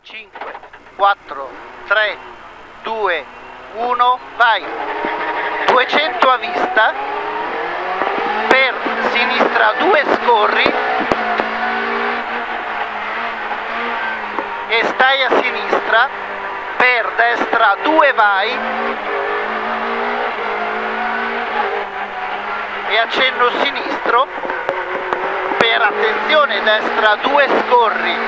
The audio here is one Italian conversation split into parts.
5, 4, 3, 2, 1, vai. 200 a vista, per sinistra 2 scorri e stai a sinistra, per destra 2 vai e accenno sinistro, per attenzione destra 2 scorri,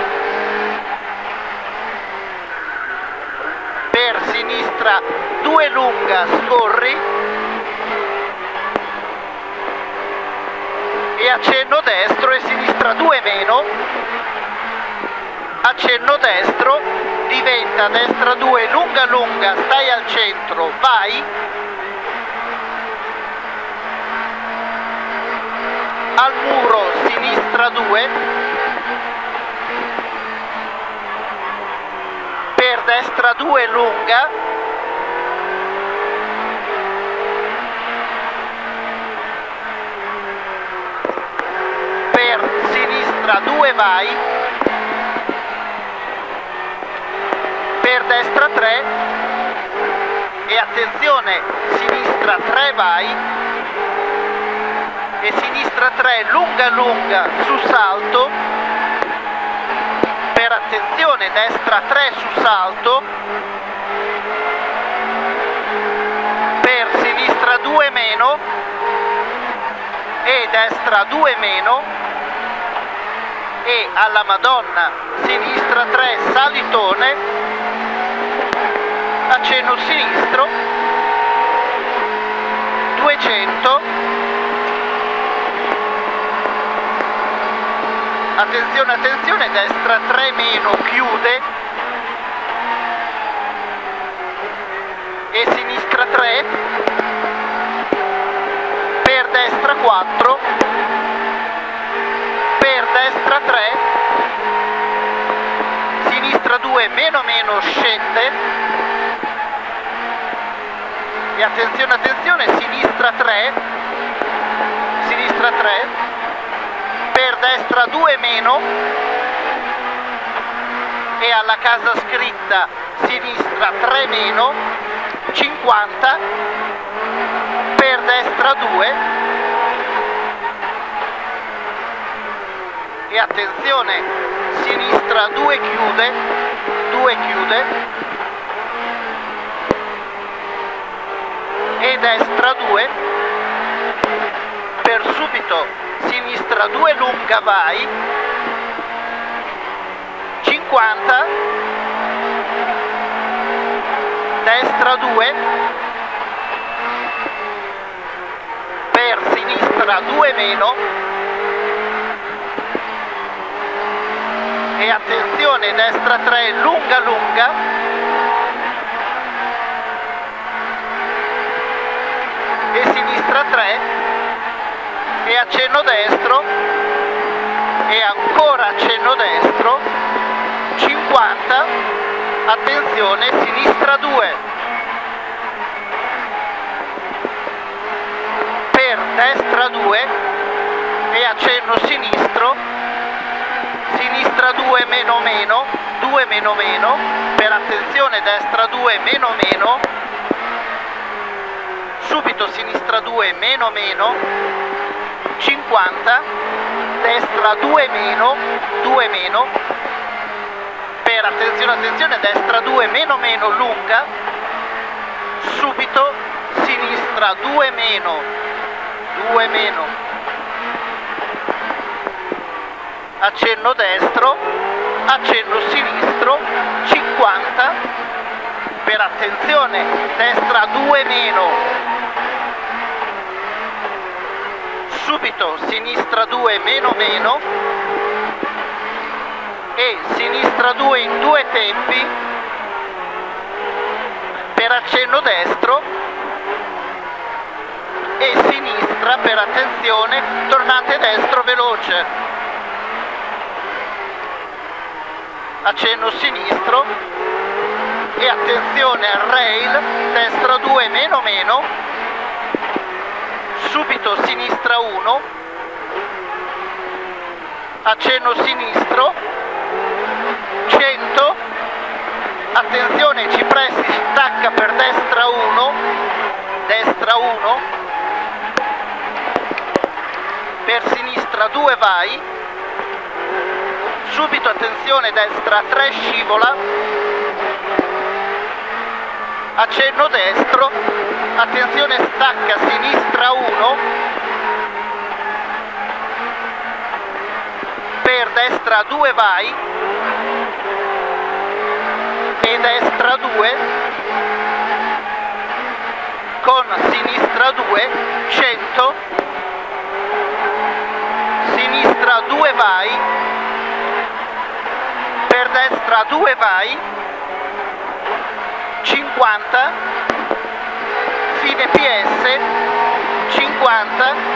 per sinistra 2 lunga scorri e accenno destro e sinistra 2 meno, accenno destro, diventa destra 2 lunga lunga, stai al centro, vai, al muro sinistra 2, per destra 2 lunga, per sinistra 2 vai, per destra 3 e attenzione, sinistra 3 vai e sinistra 3 lunga lunga su salto, per attenzione destra 3 su salto, per sinistra 2 meno e destra 2 meno e alla Madonna sinistra 3 salitone, accenno sinistro, 200, attenzione attenzione, destra 3 meno chiude e sinistra 3, per destra 4, per destra 3, sinistra 2 meno meno scende e attenzione attenzione, sinistra 3, per destra 2 meno e alla casa scritta sinistra 3 meno, 50, per destra 2 e attenzione, sinistra 2 chiude, 2 chiude e destra 2, per subito sinistra 2 lunga vai, 50, destra 2, per sinistra 2 meno e attenzione destra 3 lunga lunga e sinistra 3 e accenno destro e ancora accenno destro, 50, attenzione sinistra 2, per destra 2 e accenno sinistro, sinistra 2 meno meno, 2 meno meno, per attenzione destra 2 meno meno, subito sinistra 2 meno meno, 50, destra 2 meno, 2 meno, per attenzione attenzione destra 2 meno meno lunga, subito sinistra 2 meno, 2 meno, accenno destro, accenno sinistro, 50, per attenzione destra 2 meno, subito sinistra 2 meno meno e sinistra 2 in 2 tempi, per accenno destro e sinistra per attenzione, tornante destro veloce, accenno sinistro e attenzione al rail, destra 2 meno meno, subito sinistra 1, accenno sinistro, 100, attenzione Cipressi stacca per destra 1, per sinistra 2 vai, subito attenzione destra 3 scivola, accenno destro, attenzione stacca sinistra 1, per destra 2 vai e destra 2, con sinistra 2, 100, sinistra 2 vai, per destra 2 vai, 50, fine PS, 50,